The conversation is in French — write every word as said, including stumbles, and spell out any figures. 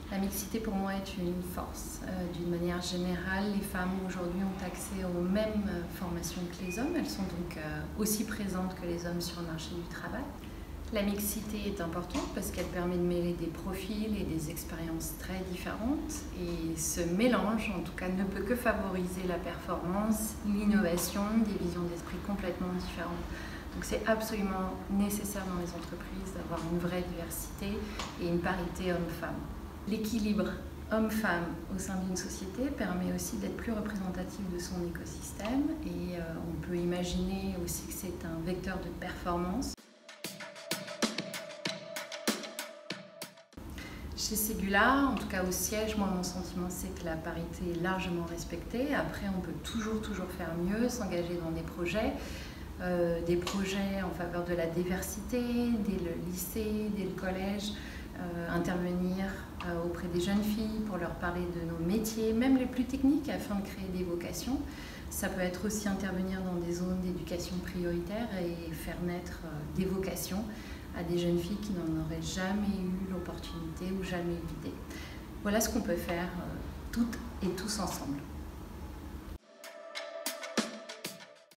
La mixité pour moi est une force. Euh, D'une manière générale, les femmes aujourd'hui ont accès aux mêmes formations que les hommes. Elles sont donc euh, aussi présentes que les hommes sur le marché du travail. La mixité est importante parce qu'elle permet de mêler des profils et des expériences très différentes. Et ce mélange, en tout cas, ne peut que favoriser la performance, l'innovation, des visions d'esprit complètement différentes. Donc c'est absolument nécessaire dans les entreprises d'avoir une vraie diversité et une parité homme-femme. L'équilibre homme-femme au sein d'une société permet aussi d'être plus représentatif de son écosystème et euh, on peut imaginer aussi que c'est un vecteur de performance. Chez Ségula, en tout cas au siège, moi mon sentiment c'est que la parité est largement respectée. Après on peut toujours toujours faire mieux, s'engager dans des projets. Euh, des projets en faveur de la diversité, dès le lycée, dès le collège, euh, intervenir euh, auprès des jeunes filles pour leur parler de nos métiers, même les plus techniques, afin de créer des vocations. Ça peut être aussi intervenir dans des zones d'éducation prioritaire et faire naître euh, des vocations à des jeunes filles qui n'en auraient jamais eu l'opportunité ou jamais eu l'idée. Voilà ce qu'on peut faire euh, toutes et tous ensemble.